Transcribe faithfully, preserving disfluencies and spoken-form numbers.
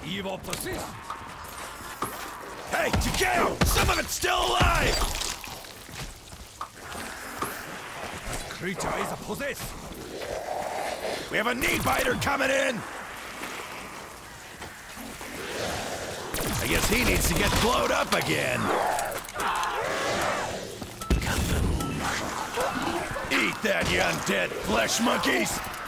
Evil persists. Hey, Takeo! Some of it's still alive! Creature is possessed. We have a knee biter coming in! I guess he needs to get blowed up again. Eat that, you undead flesh monkeys!